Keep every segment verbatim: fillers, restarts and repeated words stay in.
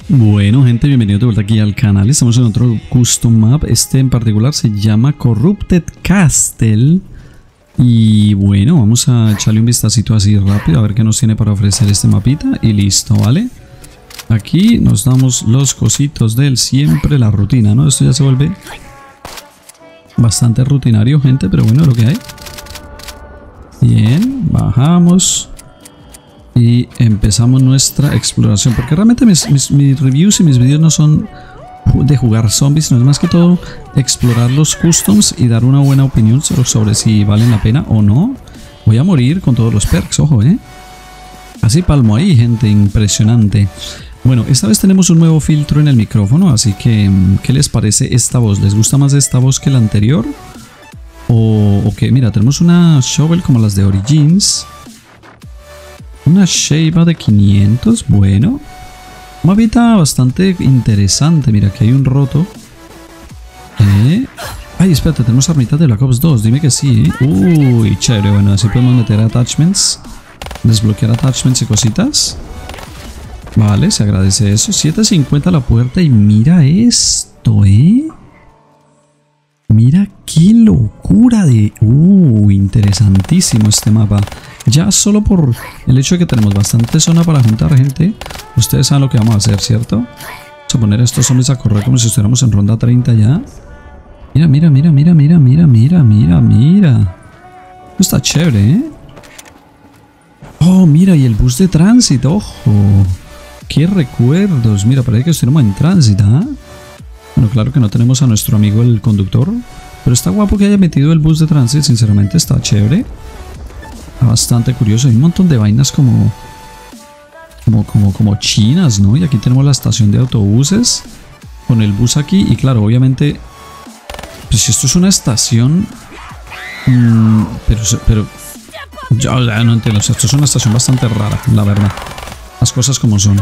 Bueno, gente, bienvenidos de vuelta aquí al canal. Estamos en otro custom map. Este en particular se llama Corrupted Castle. Y bueno, vamos a echarle un vistacito así rápido a ver qué nos tiene para ofrecer este mapita. Y listo, ¿vale? Aquí nos damos los cositos del siempre, la rutina, ¿no? Esto ya se vuelve bastante rutinario, gente, pero bueno, lo que hay. Bien, bajamos y empezamos nuestra exploración, porque realmente mis, mis, mis reviews y mis vídeos no son de jugar zombies, sino es más que todo explorar los customs y dar una buena opinión sobre, sobre si valen la pena o no. Voy a morir con todos los perks, ojo, eh. Así palmo ahí, gente, impresionante. Bueno, esta vez tenemos un nuevo filtro en el micrófono, así que ¿qué les parece esta voz? ¿Les gusta más esta voz que la anterior? O, o que, mira, tenemos una shovel como las de Origins. Una Sheiva de quinientos, bueno. Un mapita bastante interesante, mira, que hay un roto. Eh. Ay, espérate, tenemos armitas de Black Ops dos, dime que sí, ¿eh? Uy, chévere, bueno, así podemos meter attachments. Desbloquear attachments y cositas. Vale, se agradece eso. siete cincuenta la puerta y mira esto, ¿eh? Mira qué locura de... Uh, interesantísimo este mapa. Ya solo por el hecho de que tenemos bastante zona para juntar gente, ustedes saben lo que vamos a hacer, ¿cierto? Vamos a poner a estos zombies a correr como si estuviéramos en ronda treinta ya. Mira, mira, mira, mira, mira, mira, mira, mira, mira. Esto está chévere, ¿eh? Oh, mira, y el bus de tránsito, ojo. Qué recuerdos. Mira, parece que estuviéramos en tránsito, ¿eh? Bueno, claro que no tenemos a nuestro amigo el conductor, pero está guapo que haya metido el bus de tránsito, sinceramente está chévere. Está bastante curioso, hay un montón de vainas como, como, como, como chinas, ¿no? Y aquí tenemos la estación de autobuses con el bus aquí y claro, obviamente, pues si esto es una estación, mmm, pero, pero, yo ya no entiendo, o sea, esto es una estación bastante rara, la verdad, las cosas como son.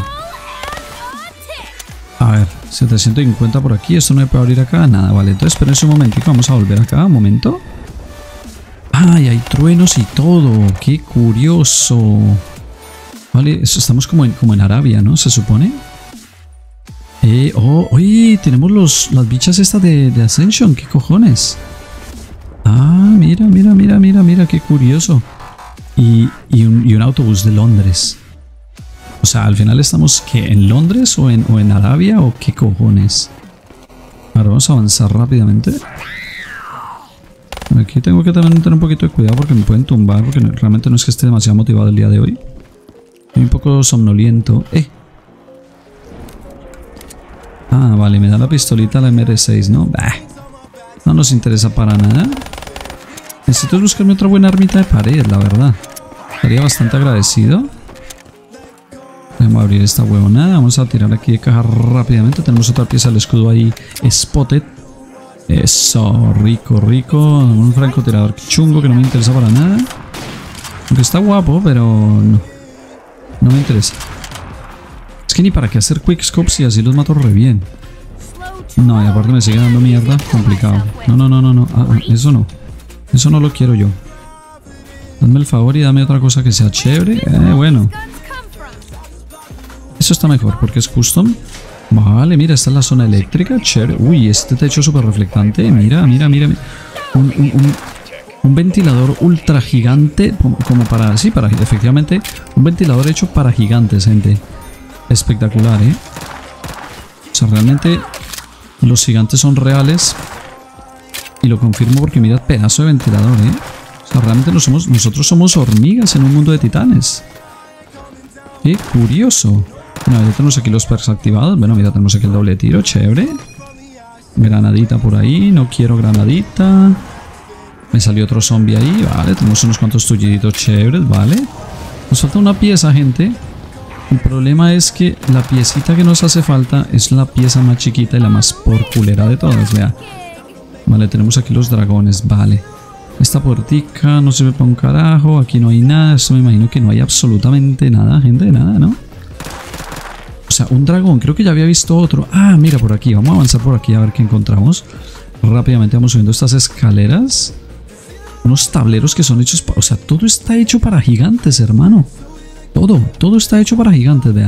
A ver, setecientos cincuenta por aquí. Esto no me puede abrir acá. Nada, vale. Entonces, espérense un momentito. Vamos a volver acá. Un momento. ¡Ay! Hay truenos y todo. ¡Qué curioso! Vale, eso estamos como en, como en Arabia, ¿no? Se supone. Eh, oh, oye, tenemos los, las bichas estas de, de Ascension. ¿Qué cojones? Ah, mira, mira, mira, mira, mira. Qué curioso. Y, y, un, y un autobús de Londres. O sea, al final estamos ¿qué? ¿En Londres o en, o en Arabia o qué cojones? Ahora vamos a avanzar rápidamente. Aquí tengo que también tener un poquito de cuidado porque me pueden tumbar, porque no, realmente no es que esté demasiado motivado el día de hoy. Estoy un poco somnoliento. Eh. Ah, vale, me da la pistolita la M R seis, ¿no? Bah, no nos interesa para nada. Necesito buscarme otra buena armita de pared, la verdad. Estaría bastante agradecido. Vamos a abrir esta huevonada. Vamos a tirar aquí de caja rápidamente. Tenemos otra pieza del escudo ahí. Spotted. Eso, rico, rico. Un francotirador chungo que no me interesa para nada. Aunque está guapo, pero no. No me interesa. Es que ni para qué hacer quickscopes si así los mato re bien. No, y aparte me sigue dando mierda. Complicado. No, no, no, no, no. Ah, eso no. Eso no lo quiero yo. Dame el favor y dame otra cosa que sea chévere. Eh, bueno. Eso está mejor porque es custom. Vale, mira, esta es la zona eléctrica. Chévere. Uy, este techo súper reflectante. Mira, mira, mira. Un, un, un, un ventilador ultra gigante. Como para... Sí, para... Efectivamente, un ventilador hecho para gigantes, gente. Espectacular, ¿eh? O sea, realmente los gigantes son reales. Y lo confirmo porque mirad, pedazo de ventilador, ¿eh? O sea, realmente no somos, nosotros somos hormigas en un mundo de titanes. Qué curioso. Bueno, ya tenemos aquí los perks activados. Bueno, mira, tenemos aquí el doble tiro, chévere. Granadita por ahí, no quiero granadita. Me salió otro zombie ahí, vale. Tenemos unos cuantos tulliditos chéveres, vale. Nos falta una pieza, gente. El problema es que la piecita que nos hace falta es la pieza más chiquita y la más porculera de todas, vea. Vale, tenemos aquí los dragones, vale. Esta puertica no sirve para un carajo. Aquí no hay nada, esto me imagino que no hay absolutamente nada, gente, nada, ¿no? O sea, un dragón, creo que ya había visto otro. Ah, mira, por aquí, vamos a avanzar por aquí a ver qué encontramos. Rápidamente vamos subiendo estas escaleras. Unos tableros que son hechos para... O sea, todo está hecho para gigantes, hermano. Todo, todo está hecho para gigantes, vea.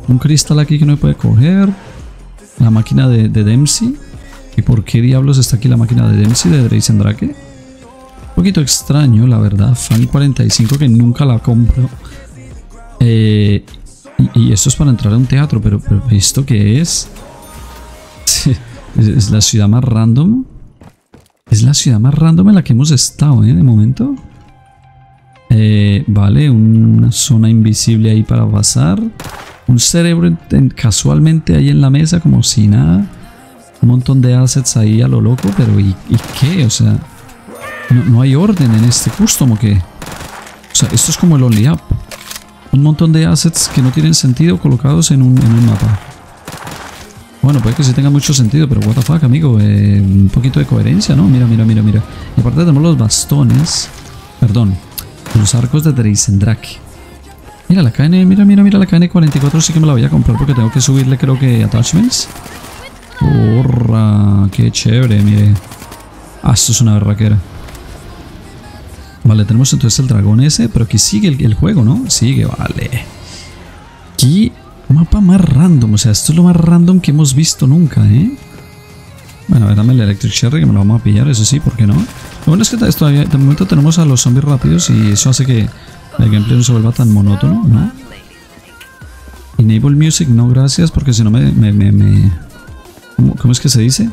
un cristal aquí que no me puede coger. La máquina de, de Dempsey. ¿Y por qué diablos está aquí la máquina de Dempsey de Dreisendrake? Un poquito extraño, la verdad. Fan cuarenta y cinco que nunca la compro. Eh, y, y esto es para entrar a un teatro, pero, pero ¿esto qué es? es? Es la ciudad más random. Es la ciudad más random en la que hemos estado, ¿eh? De momento. Eh, vale, una zona invisible ahí para pasar. Un cerebro en, en, casualmente ahí en la mesa como si nada. Un montón de assets ahí a lo loco, pero ¿y, y qué? O sea, no, no hay orden en este custom o qué. O sea, esto es como el Only Up. Un montón de assets que no tienen sentido colocados en un, en un mapa. Bueno, puede que sí tenga mucho sentido, pero what the fuck, amigo. Eh, un poquito de coherencia, ¿no? Mira, mira, mira, mira. Y aparte tenemos los bastones. Perdón. Los arcos de Dreisendrake. Mira la K N, mira, mira, mira la K N cuarenta y cuatro. Sí que me la voy a comprar porque tengo que subirle, creo que, attachments. Porra, qué chévere, mire. Ah, esto es una berraquera. Vale, tenemos entonces el dragón ese, pero aquí sigue el, el juego, ¿no? Sigue, vale. Aquí, mapa más random, o sea, esto es lo más random que hemos visto nunca, ¿eh? Bueno, a ver, dame el Electric Cherry que me lo vamos a pillar, eso sí, ¿por qué no? Lo bueno es que todavía, de momento tenemos a los zombies rápidos y eso hace que el gameplay no se vuelva tan monótono, ¿no? Enable Music, no gracias, porque si no me... me, me, me ¿cómo, ¿Cómo es que se dice?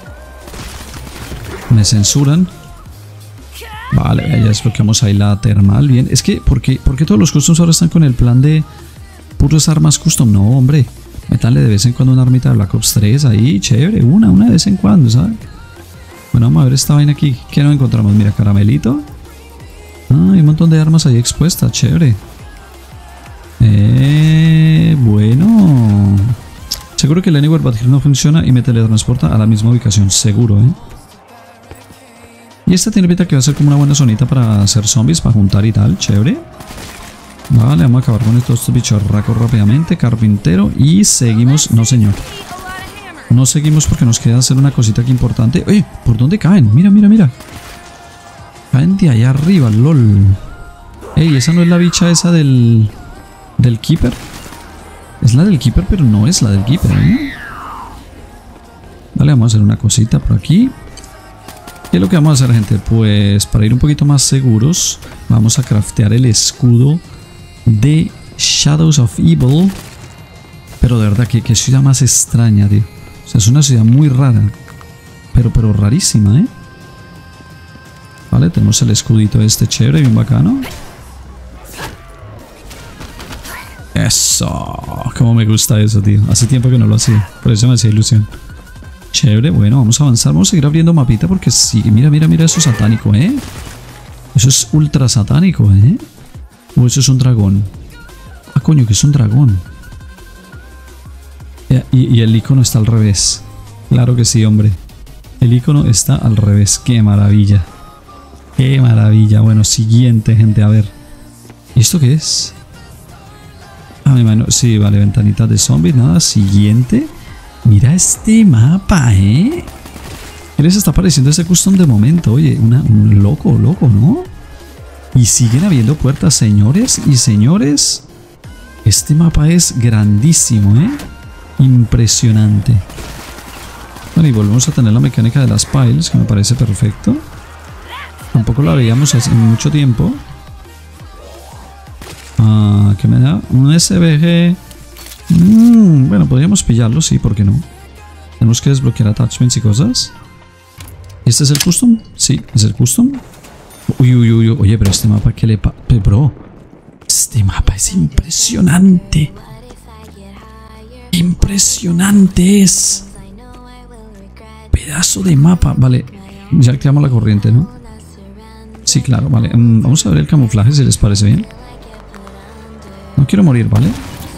Me censuran. Vale, ya desbloqueamos ahí la termal, bien. Es que, ¿por qué, ¿por qué todos los customs ahora están con el plan de puros armas custom? No, hombre. Métanle de vez en cuando una armita de Black Ops tres ahí, chévere. Una, una de vez en cuando, ¿sabes? Bueno, vamos a ver esta vaina aquí. ¿Qué nos encontramos? Mira, caramelito. Ah, hay un montón de armas ahí expuestas, chévere. Eh, bueno. Seguro que el Anywhere But Here no funciona y me teletransporta a la misma ubicación, seguro, ¿eh? Y esta tiene pinta que va a ser como una buena zonita para hacer zombies, para juntar y tal, chévere. Vale, vamos a acabar con estos bicharracos rápidamente, carpintero, y seguimos. No, señor. No seguimos porque nos queda hacer una cosita aquí importante. ¡Oye! ¿Por dónde caen? Mira, mira, mira. Caen de allá arriba, lol. Ey, esa no es la bicha esa del... del Keeper. Es la del Keeper, pero no es la del Keeper, ¿eh? Vale, vamos a hacer una cosita por aquí. ¿Qué es lo que vamos a hacer, gente? Pues para ir un poquito más seguros, vamos a craftear el escudo de Shadows of Evil. Pero de verdad, que qué ciudad más extraña, tío. O sea, es una ciudad muy rara. Pero, pero rarísima, ¿eh? Vale, tenemos el escudito este chévere, bien bacano. Eso. Cómo me gusta eso, tío. Hace tiempo que no lo hacía. Por eso me hacía ilusión. Chévere, bueno, vamos a avanzar. Vamos a seguir abriendo mapita porque sí. Mira, mira, mira, eso es satánico, ¿eh? Eso es ultra satánico, ¿eh? O eso es un dragón. Ah, coño, que es un dragón. Y, y el icono está al revés. Claro que sí, hombre. El icono está al revés. ¡Qué maravilla! ¡Qué maravilla! Bueno, siguiente, gente, a ver. ¿Y esto qué es? Ah, me imagino. Sí, vale, ventanitas de zombies. Nada, siguiente. Mira este mapa, ¿eh? ¿Qué les está pareciendo ese custom de momento? Oye, una, un loco, loco, ¿no? Y siguen habiendo puertas, señores y señores. Este mapa es grandísimo, ¿eh? Impresionante. Bueno, y volvemos a tener la mecánica de las piles, que me parece perfecto. Tampoco la veíamos hace mucho tiempo. Ah, ¿qué me da? Un S V G. Mm, bueno, podríamos pillarlo, sí, ¿por qué no? Tenemos que desbloquear attachments y cosas. ¿Este es el custom? Sí, es el custom. Uy, uy, uy, oye, pero este mapa, ¿qué le pasa? Bro, este mapa es impresionante. Impresionante es. Pedazo de mapa. Vale, ya activamos la corriente, ¿no? Sí, claro, vale. Um, vamos a ver el camuflaje si les parece bien. No quiero morir, ¿vale?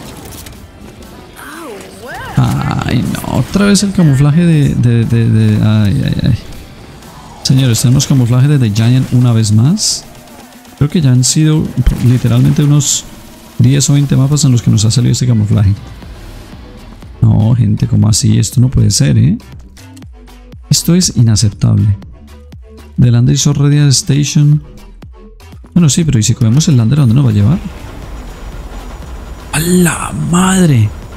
Ay, no, otra vez el camuflaje de... de, de, de ay, ay, ay. Señores, tenemos camuflaje de The Giant una vez más. Creo que ya han sido literalmente unos diez o veinte mapas en los que nos ha salido este camuflaje. No, gente, ¿cómo así? Esto no puede ser, ¿eh? Esto es inaceptable. The Lander is already at the station. Bueno, sí, pero ¿y si cogemos el Lander, a dónde nos va a llevar? ¡A la madre!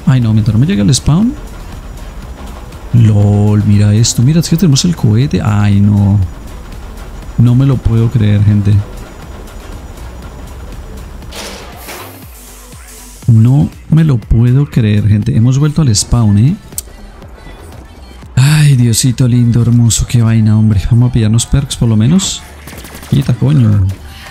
Ay, no, mientras no me llegue el spawn. LOL, mira esto. Mira, es que tenemos el cohete. Ay, no. No me lo puedo creer, gente. No me lo puedo creer, gente. Hemos vuelto al spawn, ¿eh? Ay, Diosito lindo, hermoso. Qué vaina, hombre. Vamos a pillarnos perks, por lo menos. Quita, coño. Vamos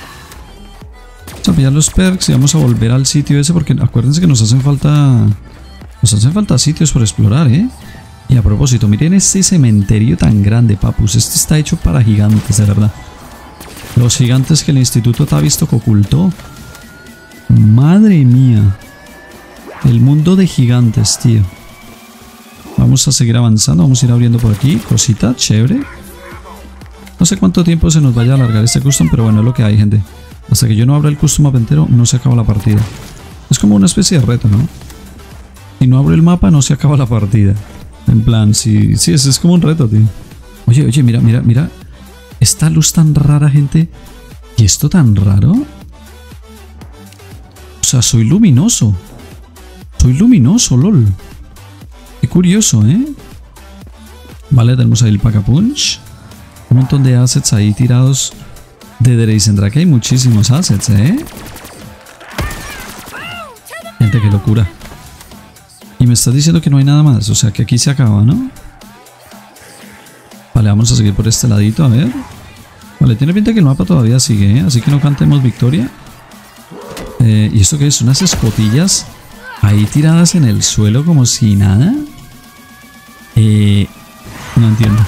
a pillar los perks y vamos a volver al sitio ese porque acuérdense que nos hacen falta... Nos hacen falta sitios por explorar, ¿eh? Y a propósito, miren este cementerio tan grande, papus. Este está hecho para gigantes, de verdad. Los gigantes que el Instituto Tavistock ocultó. Madre mía. El mundo de gigantes, tío. Vamos a seguir avanzando. Vamos a ir abriendo por aquí. Cosita, chévere. No sé cuánto tiempo se nos vaya a alargar este custom, pero bueno, es lo que hay, gente. Hasta que yo no abra el custom map entero, no se acaba la partida. Es como una especie de reto, ¿no? Si no abro el mapa, no se acaba la partida. En plan, sí, sí, es, es como un reto, tío. Oye, oye, mira, mira, mira. Esta luz tan rara, gente. ¿Y esto tan raro? O sea, soy luminoso. Soy luminoso, lol. Qué curioso, ¿eh? Vale, tenemos ahí el Pack-a-Punch. Un montón de assets ahí tirados de Dreisendrake. Hay muchísimos assets, ¿eh? Gente, qué locura. Y me estás diciendo que no hay nada más. O sea, que aquí se acaba, ¿no? Vale, vamos a seguir por este ladito, a ver. Vale, tiene pinta que el mapa todavía sigue, ¿eh? Así que no cantemos victoria. Eh, ¿Y esto qué es? Unas escotillas ahí tiradas en el suelo como si nada. Eh, no entiendo.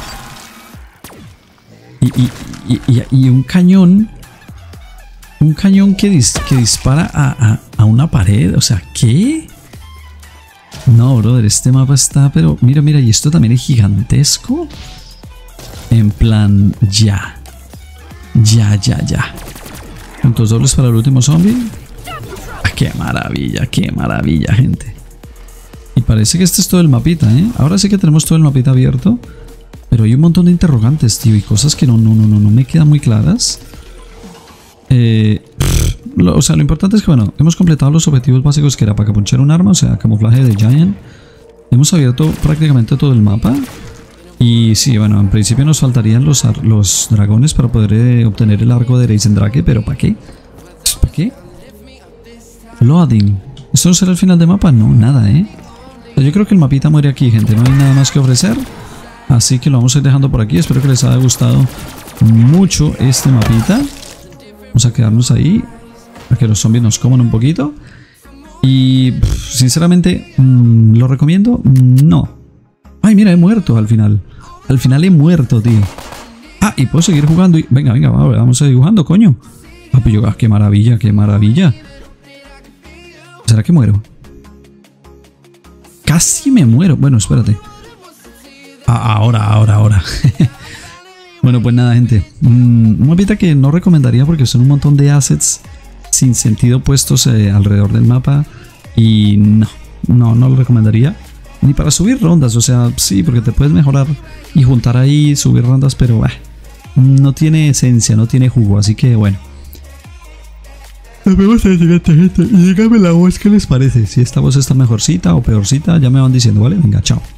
Y, y, y, y, y un cañón. Un cañón que, dis, que dispara a, a, a una pared. O sea, ¿qué? No, brother, este mapa está... Pero mira, mira, y esto también es gigantesco. En plan, ya. Ya, ya, ya. Puntos dobles para el último zombie. Ah, qué maravilla, qué maravilla, gente. Y parece que este es todo el mapita, ¿eh? Ahora sí que tenemos todo el mapita abierto. Pero hay un montón de interrogantes, tío. Y cosas que no, no, no, no, no me quedan muy claras. Eh... Lo, o sea, lo importante es que, bueno, hemos completado los objetivos básicos que era para capuchar un arma, o sea, camuflaje de Giant. Hemos abierto prácticamente todo el mapa. Y sí, bueno, en principio nos faltarían los, los dragones para poder eh, obtener el arco de Dreisendrake, pero ¿para qué? ¿Para qué? Loading. ¿Esto no será el final de mapa? No, nada, ¿eh? O sea, yo creo que el mapita muere aquí, gente. No hay nada más que ofrecer. Así que lo vamos a ir dejando por aquí. Espero que les haya gustado mucho este mapita. Vamos a quedarnos ahí. Para que los zombies nos coman un poquito. Y pff, sinceramente, mmm, ¿lo recomiendo? No. Ay, mira, he muerto al final. Al final he muerto, tío. Ah, y puedo seguir jugando. Y... Venga, venga, vamos a seguir jugando, coño. Ah, pues yo, ah, qué maravilla, qué maravilla. ¿Será que muero? Casi me muero. Bueno, espérate. Ah, ahora, ahora, ahora. Bueno, pues nada, gente. Mm, un mapita que no recomendaría porque son un montón de assets sin sentido puestos eh, alrededor del mapa. Y no, no, no lo recomendaría. Ni para subir rondas, o sea, sí, porque te puedes mejorar y juntar ahí, subir rondas, pero eh, no tiene esencia, no tiene jugo, así que bueno. Nos vemos en la siguiente, gente. Y díganme la voz, ¿qué les parece? Si esta voz está mejorcita o peorcita, ya me van diciendo, ¿vale? Venga, chao.